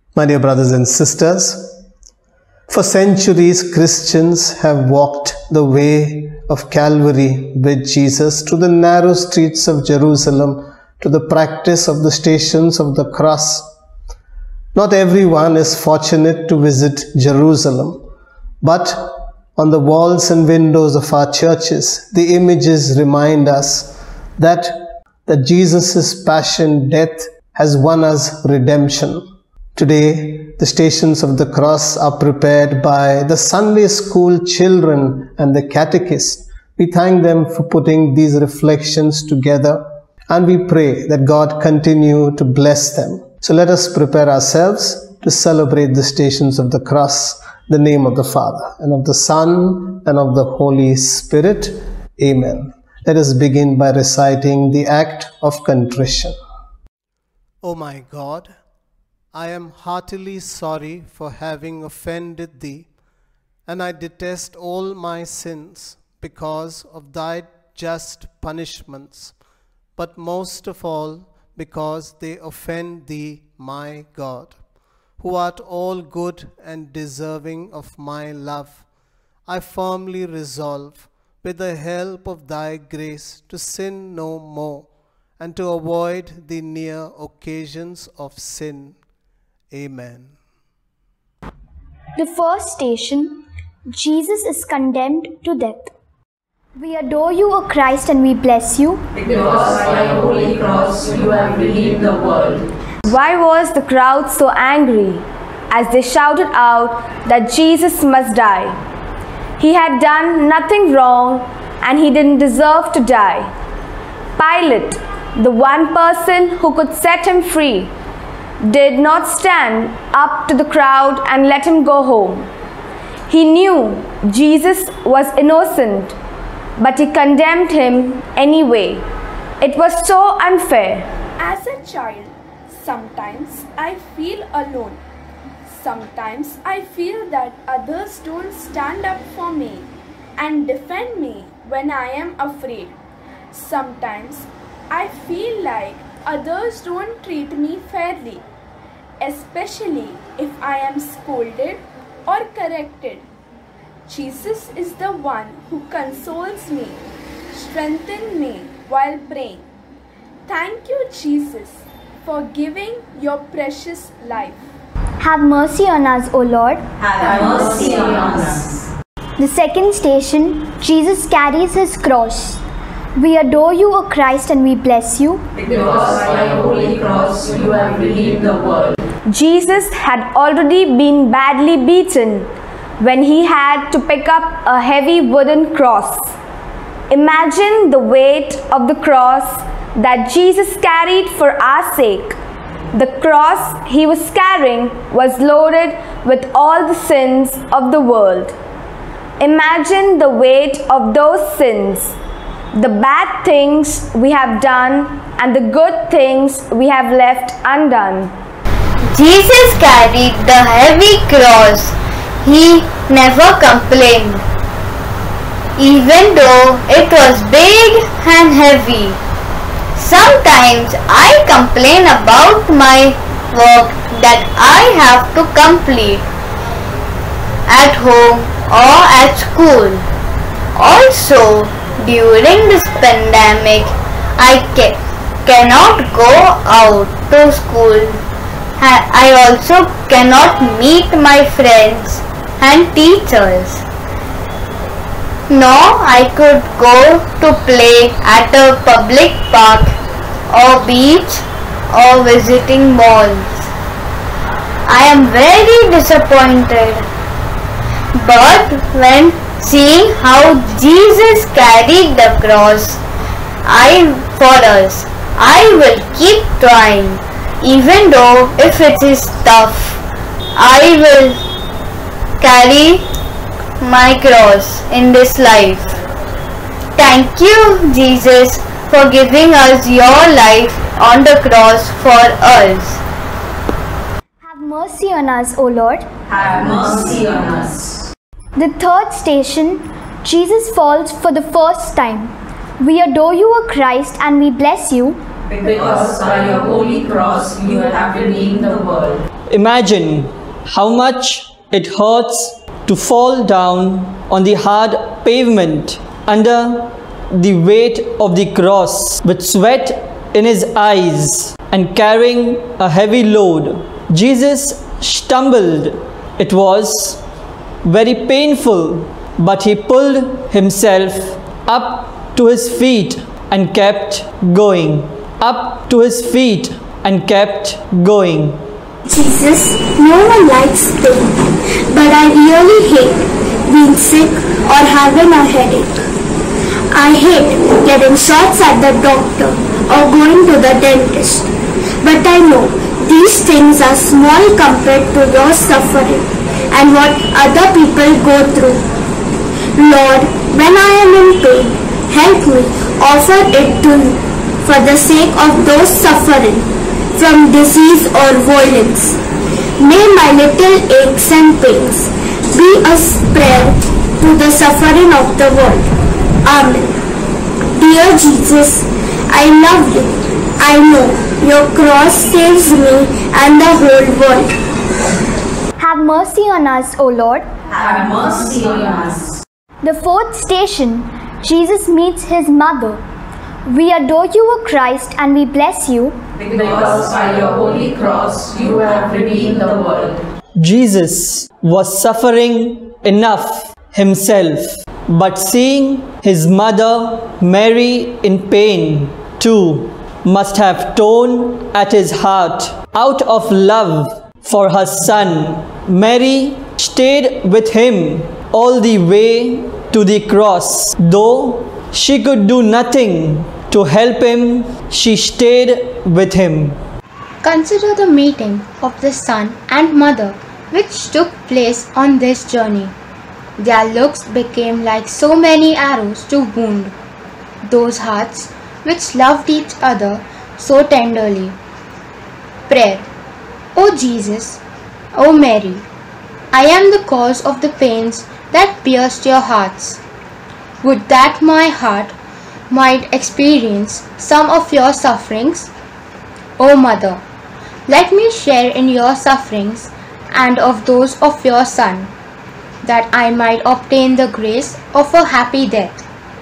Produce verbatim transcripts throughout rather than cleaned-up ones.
My dear brothers and sisters, for centuries Christians have walked the way of Calvary with Jesus to the narrow streets of Jerusalem, to the practice of the Stations of the Cross. Not everyone is fortunate to visit Jerusalem, but on the walls and windows of our churches, the images remind us that, that Jesus' passion, death has won us redemption. Today, the Stations of the Cross are prepared by the Sunday school children and the catechists. We thank them for putting these reflections together, and we pray that God continue to bless them. So let us prepare ourselves to celebrate the Stations of the Cross, in the name of the Father, and of the Son, and of the Holy Spirit. Amen. Let us begin by reciting the act of contrition. O my God, I am heartily sorry for having offended Thee, and I detest all my sins because of Thy just punishments, but most of all because they offend Thee, my God, who art all good and deserving of my love. I firmly resolve, with the help of Thy grace, to sin no more, and to avoid the near occasions of sin. Amen. The first station, Jesus is condemned to death. We adore you, O Christ, and we bless you, because by your holy cross you have redeemed the world. Why was the crowd so angry as they shouted out that Jesus must die? He had done nothing wrong and he didn't deserve to die. Pilate, the one person who could set him free, did not stand up to the crowd and let him go home. He knew Jesus was innocent, but he condemned him anyway. It was so unfair. As a child, sometimes I feel alone. Sometimes I feel that others don't stand up for me and defend me when I am afraid. Sometimes I feel like others don't treat me fairly, especially if I am scolded or corrected. Jesus is the one who consoles me, strengthens me while praying. Thank you, Jesus, for giving your precious life. Have mercy on us, O Lord. Have mercy on us. The second station, Jesus carries his cross. We adore you, O Christ, and we bless you, because by your holy cross you have redeemed the world. Jesus had already been badly beaten when he had to pick up a heavy wooden cross. Imagine the weight of the cross that Jesus carried for our sake. The cross he was carrying was loaded with all the sins of the world. Imagine the weight of those sins, the bad things we have done and the good things we have left undone. Jesus carried the heavy cross. He never complained, even though it was big and heavy. Sometimes I complain about my work that I have to complete at home or at school. Also, during this pandemic, I ca cannot go out to school. I also cannot meet my friends and teachers. Nor I could go to play at a public park or beach or visiting malls. I am very disappointed. But when seeing how Jesus carried the cross I for us, I will keep trying. Even though if it is tough, I will carry my cross in this life. Thank you, Jesus, for giving us your life on the cross for us. Have mercy on us, O Lord. Have mercy on us. The third station, Jesus falls for the first time. We adore you, O Christ, and we bless you, because by your holy cross you have redeemed the world. Imagine how much it hurts to fall down on the hard pavement under the weight of the cross with sweat in his eyes and carrying a heavy load. Jesus stumbled. It was very painful, but he pulled himself up to his feet and kept going. Up to his feet and kept going. Jesus, no one likes pain, but I really hate being sick or having a headache. I hate getting shots at the doctor or going to the dentist. But I know these things are small compared to your suffering and what other people go through. Lord, when I am in pain, help me offer it to you for the sake of those suffering from disease or violence. May my little aches and pains be a prayer to the suffering of the world. Amen. Dear Jesus, I love you. I know your cross saves me and the whole world. Have mercy on us, O Lord. Have mercy on us. The fourth station, Jesus meets his mother. We adore you, O Christ, and we bless you, because by your holy cross you have redeemed the world. Jesus was suffering enough himself, but seeing his mother Mary in pain too must have torn at his heart. Out of love for her son, Mary stayed with him all the way to the cross. Though she could do nothing to help him, she stayed with him. Consider the meeting of the son and mother which took place on this journey. Their looks became like so many arrows to wound those hearts which loved each other so tenderly. Prayer. O Jesus, O Mary, I am the cause of the pains that pierced your hearts. Would that my heart might experience some of your sufferings. O Mother, let me share in your sufferings and of those of your Son, that I might obtain the grace of a happy death.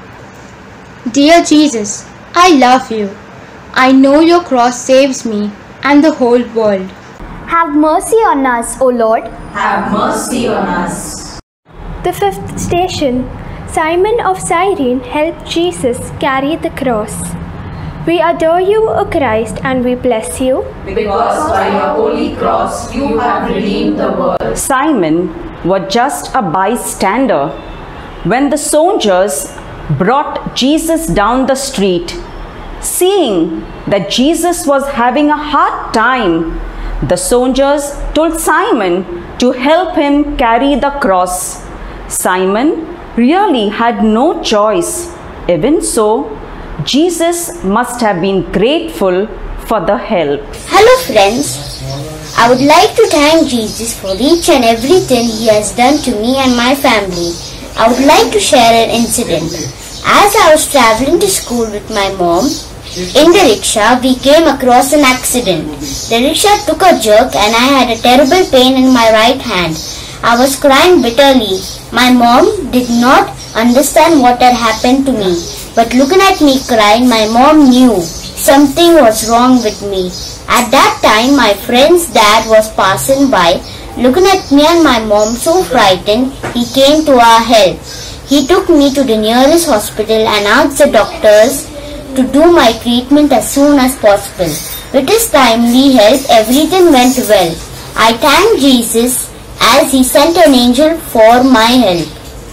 Dear Jesus, I love you. I know your cross saves me and the whole world. Have mercy on us, O Lord. Have mercy on us. The fifth station, Simon of Cyrene helped Jesus carry the cross. We adore you, O Christ, and we bless you, because by your holy cross you have redeemed the world. Simon was just a bystander when the soldiers brought Jesus down the street. Seeing that Jesus was having a hard time, the soldiers told Simon to help him carry the cross. Simon really had no choice. Even so, Jesus must have been grateful for the help. Hello friends, I would like to thank Jesus for each and everything he has done to me and my family. I would like to share an incident. As I was traveling to school with my mom, in the rickshaw we came across an accident. The rickshaw took a jerk and I had a terrible pain in my right hand. I was crying bitterly. My mom did not understand what had happened to me. But looking at me crying, my mom knew something was wrong with me. At that time, my friend's dad was passing by. Looking at me and my mom so frightened, he came to our help. He took me to the nearest hospital and asked the doctors to do my treatment as soon as possible. With his timely help, everything went well. I thank Jesus as he sent an angel for my help.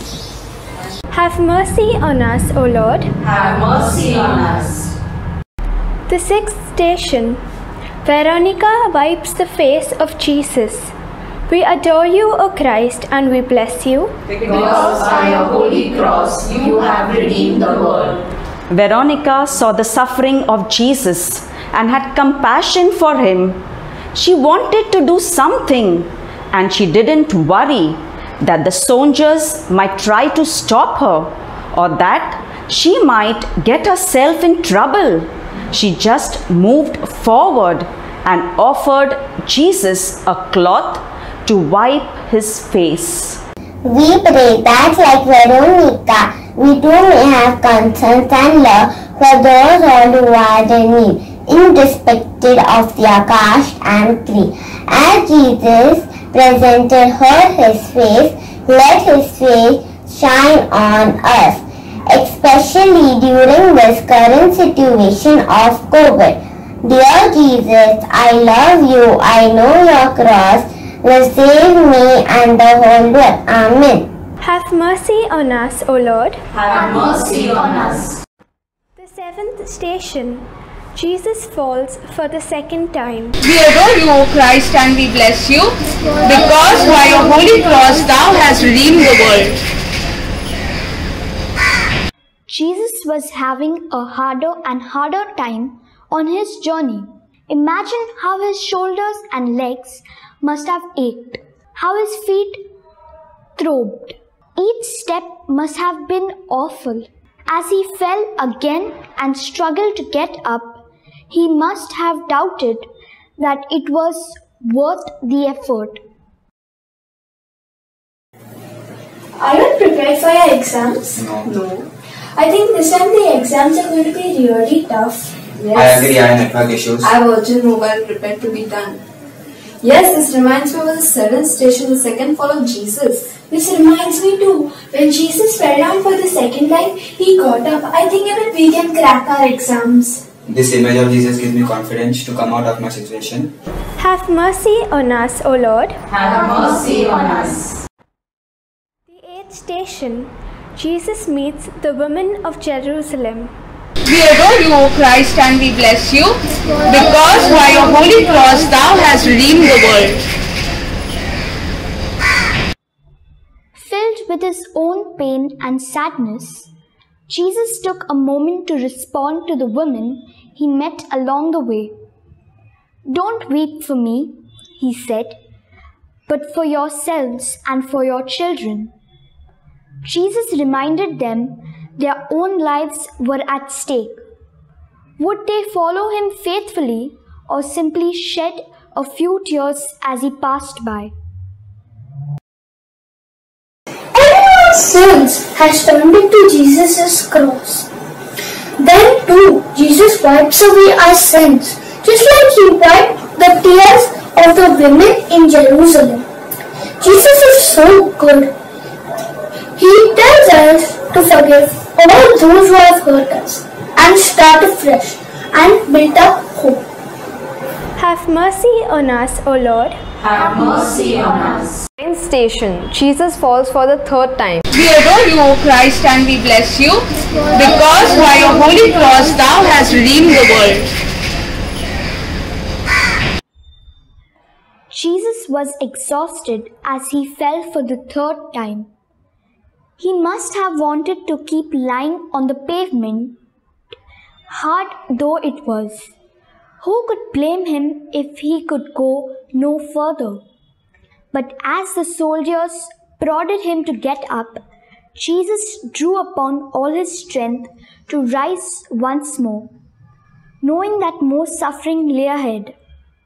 Have mercy on us, O Lord. Have mercy on us. The sixth station, Veronica wipes the face of Jesus. We adore you, O Christ, and we bless you, because by your holy cross you have redeemed the world. Veronica saw the suffering of Jesus and had compassion for him. She wanted to do something, and she didn't worry that the soldiers might try to stop her or that she might get herself in trouble. She just moved forward and offered Jesus a cloth to wipe his face. We pray that, like Veronica, we too may have concerns and love for those all who are in need, irrespective of their caste and creed. As Jesus presented her his face, let his face shine on us, especially during this current situation of COVID. Dear Jesus, I love you. I know your cross will save me and the whole world. Amen. Have mercy on us, O Lord. Have mercy on us. The seventh station. Jesus falls for the second time. We adore you, O Christ, and we bless you, because by your holy cross thou hast redeemed the world. Jesus was having a harder and harder time on his journey. Imagine how his shoulders and legs must have ached, how his feet throbbed. Each step must have been awful. As he fell again and struggled to get up, he must have doubted that it was worth the effort. Are you prepared for your exams? No. No. I think this time the exams are going to be really tough. Yes. I agree, I have network issues. I have urgent mobile prepared to be done. Yes, this reminds me of the seventh station, the second fall of Jesus. This reminds me too. When Jesus fell down for the second time, he got up. I think even we can crack our exams. This image of Jesus gives me confidence to come out of my situation. Have mercy on us, O Lord. Have mercy on us. The eighth station. Jesus meets the women of Jerusalem. We adore you, O Christ, and we bless you, because by your holy cross thou hast redeemed the world. Filled with his own pain and sadness, Jesus took a moment to respond to the women he met along the way. "Don't weep for me," he said, "but for yourselves and for your children." Jesus reminded them their own lives were at stake. Would they follow him faithfully or simply shed a few tears as he passed by? Everyone's sins has turned into Jesus' cross. Then too, Jesus wipes away our sins, just like he wiped the tears of the women in Jerusalem. Jesus is so good. He tells us to forgive all those who have hurt us and start afresh and build up hope. Have mercy on us, O Lord. Have mercy on us. Ninth station. Jesus falls for the third time. We adore you, O Christ, and we bless you, because by your holy cross thou hast redeemed the world. Jesus was exhausted as he fell for the third time. He must have wanted to keep lying on the pavement, hard though it was. Who could blame him if he could go no further? But as the soldiers prodded him to get up, Jesus drew upon all his strength to rise once more, knowing that more suffering lay ahead.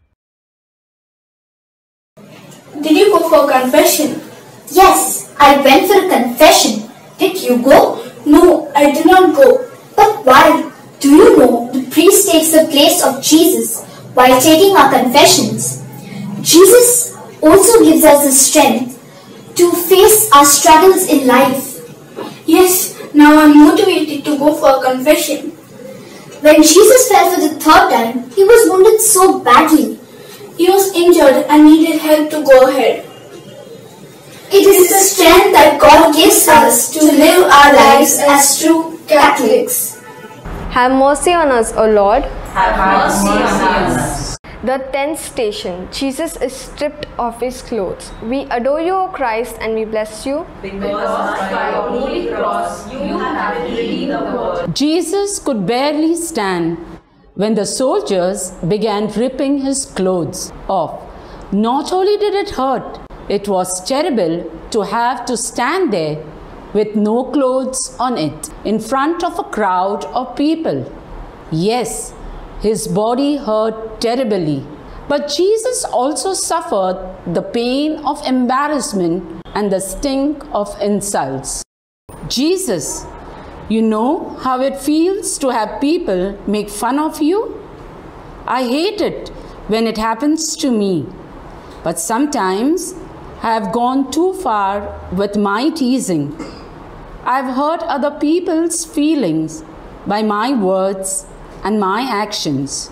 Did you go for confession? Yes, I went for a confession. Did you go? No, I did not go. But why? Do you know the priest takes the place of Jesus while taking our confessions? Jesus also gives us the strength to face our struggles in life. Yes, now I'm motivated to go for a confession. When Jesus fell for the third time, he was wounded so badly. He was injured and needed help to go ahead. It is the strength that God gives us to live our lives as true Catholics. Have mercy on us, O Lord. Have mercy on us. The tenth station. Jesus is stripped of his clothes. We adore you, O Christ, and we bless you, because by your holy cross you have redeemed the world. Jesus could barely stand when the soldiers began ripping his clothes off. Not only did it hurt, it was terrible to have to stand there with no clothes on it in front of a crowd of people. Yes, His body hurt terribly. But Jesus also suffered the pain of embarrassment and the stink of insults. Jesus, you know how it feels to have people make fun of you? I hate it when it happens to me. But sometimes I have gone too far with my teasing. I've hurt other people's feelings by my words and my actions.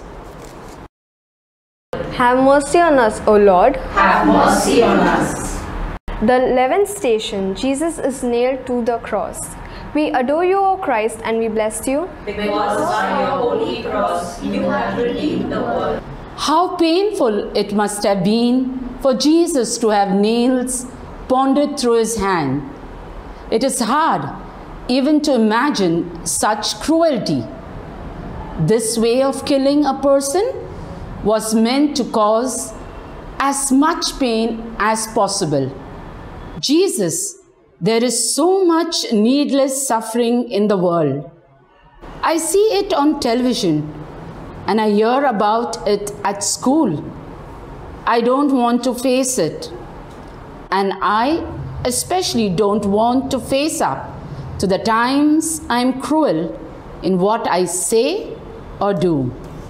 Have mercy on us, O Lord. Have mercy on us. The eleventh station, Jesus is nailed to the cross. We adore you, O Christ, and we bless you. Because by your holy cross you have redeemed the world. How painful it must have been for Jesus to have nails pounded through his hand. It is hard even to imagine such cruelty. This way of killing a person was meant to cause as much pain as possible. Jesus, there is so much needless suffering in the world. I see it on television and I hear about it at school. I don't want to face it. And I especially don't want to face up to the times I'm cruel in what I say or do.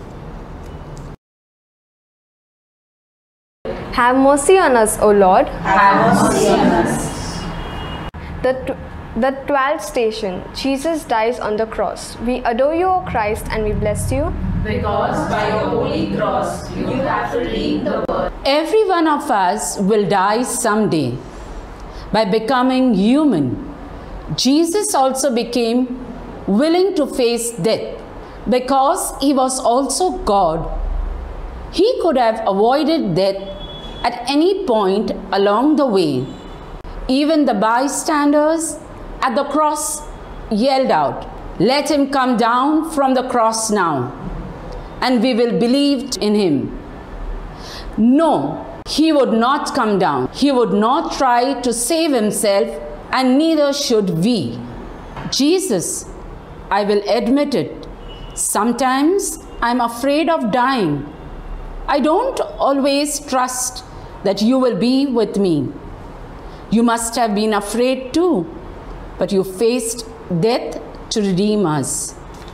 Have mercy on us, O Lord. Have mercy on us. The, tw the twelfth station, Jesus dies on the cross. We adore you, O Christ, and we bless you. Because by your holy cross you have redeemed the world. Every one of us will die someday. By becoming human, Jesus also became willing to face death because he was also God. He could have avoided death at any point along the way. Even the bystanders at the cross yelled out, "Let him come down from the cross now, and we will believe in him." No, he would not come down. He would not try to save himself, and neither should we. Jesus, I will admit it, sometimes I'm afraid of dying. I don't always trust that you will be with me. You must have been afraid too, but you faced death to redeem us.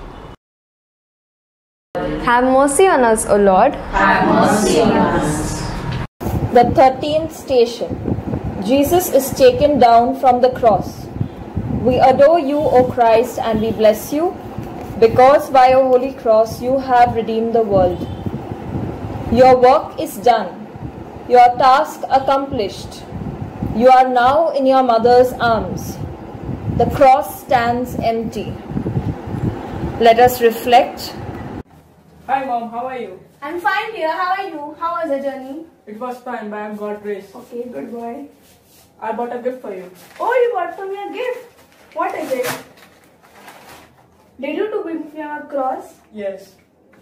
Have mercy on us, O Lord. Have mercy on us. The thirteenth station. Jesus is taken down from the cross. We adore you, O Christ, and we bless you, because by your holy cross you have redeemed the world. Your work is done, your task accomplished. You are now in your mother's arms. The cross stands empty. Let us reflect. Hi Mom, how are you? I'm fine dear, how are you? How was the journey? It was fine, by God's grace. Okay, good boy. I bought a gift for you. Oh, you got for me a gift? What is it? Did you to bring me a cross? Yes.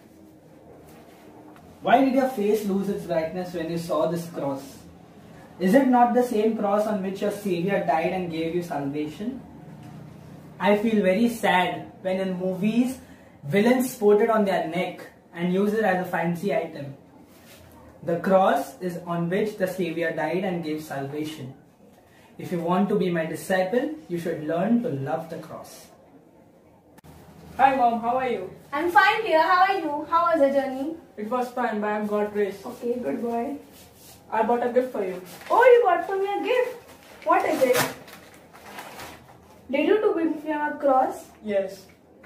Why did your face lose its brightness when you saw this cross? Is it not the same cross on which your Savior died and gave you salvation? I feel very sad when in movies, villains put it on their neck and use it as a fancy item. The cross is on which the Savior died and gave salvation. If you want to be my disciple, you should learn to love the cross. Hi Mom, how are you? I'm fine dear, how are you? How was the journey? It was fine, by God's grace. Okay, good boy. I bought a gift for you. Oh, you got for me a gift? What is it? Did you to bring me a cross? Yes.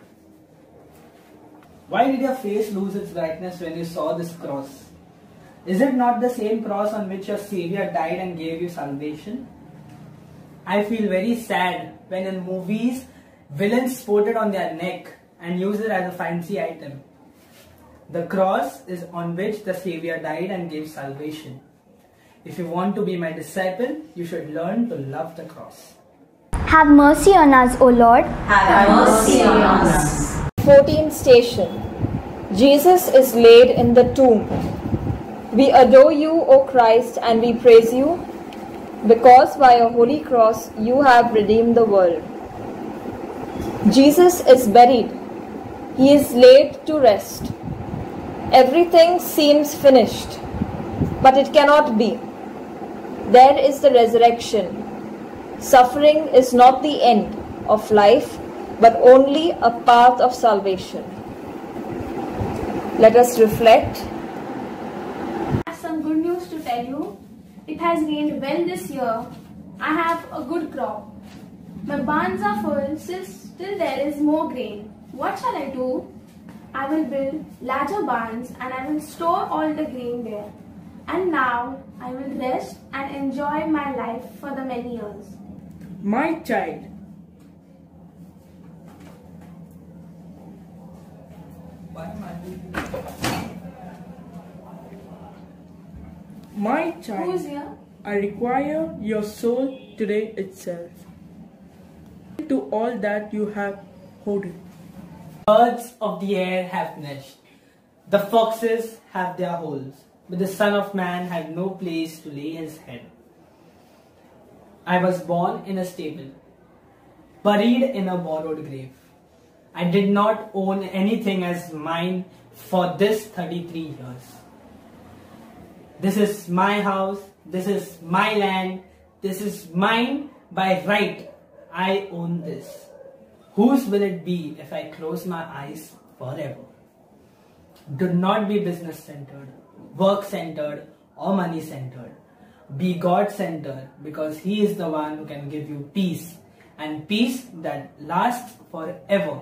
Why did your face lose its brightness when you saw this cross? Is it not the same cross on which your Savior died and gave you salvation? I feel very sad when in movies, villains put it on their neck and use it as a fancy item. The cross is on which the Savior died and gave salvation. If you want to be my disciple, you should learn to love the cross. Have mercy on us, O Lord. Have mercy on us. fourteenth station. Jesus is laid in the tomb. We adore you, O Christ, and we praise you, because by your holy cross you have redeemed the world. Jesus is buried. He is laid to rest. Everything seems finished, but it cannot be. There is the resurrection. Suffering is not the end of life, but only a path of salvation. Let us reflect. I have some good news to tell you. It has rained well this year. I have a good crop. My barns are full, still, still there is more grain. What shall I do? I will build larger barns and I will store all the grain there. And now I will rest and enjoy my life for the many years. My child, my child, Who's here? I require your soul today itself. To all that you have hoarded. Birds of the air have nest, the foxes have their holes, but the Son of Man had no place to lay his head. I was born in a stable, buried in a borrowed grave. I did not own anything as mine for this thirty-three years. This is my house, this is my land, this is mine by right. I own this. Whose will it be if I close my eyes forever? Do not be business centered, work centered, or money centered. Be God centered, because He is the one who can give you peace, and peace that lasts forever.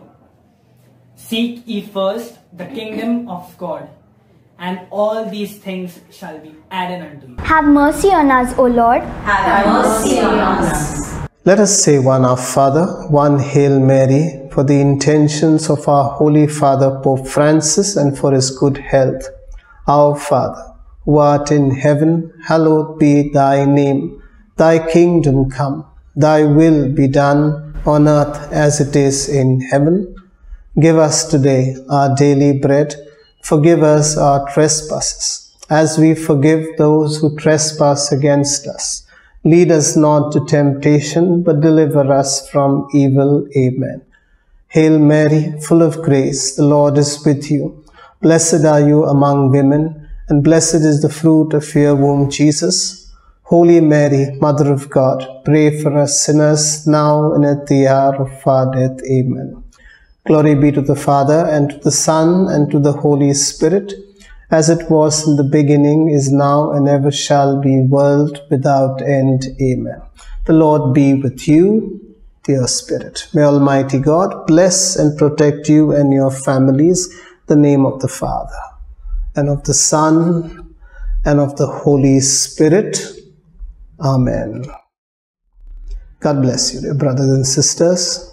Seek ye first the kingdom of God, and all these things shall be added unto you. Have mercy on us, O Lord. Have mercy on us. Let us say one Our Father, one Hail Mary, for the intentions of our Holy Father Pope Francis and for his good health. Our Father, who art in heaven, hallowed be thy name. Thy kingdom come, thy will be done on earth as it is in heaven. Give us today our daily bread. Forgive us our trespasses, as we forgive those who trespass against us. Lead us not to temptation, but deliver us from evil. Amen. Hail Mary, full of grace, the Lord is with you. Blessed are you among women, and blessed is the fruit of your womb, Jesus. Holy Mary, Mother of God, pray for us sinners, now and at the hour of our death. Amen. Glory be to the Father, and to the Son, and to the Holy Spirit, as it was in the beginning, is now, and ever shall be, world without end. Amen. The Lord be with you, dear Spirit. May Almighty God bless and protect you and your families. In the name of the Father, and of the Son, and of the Holy Spirit. Amen. God bless you, dear brothers and sisters.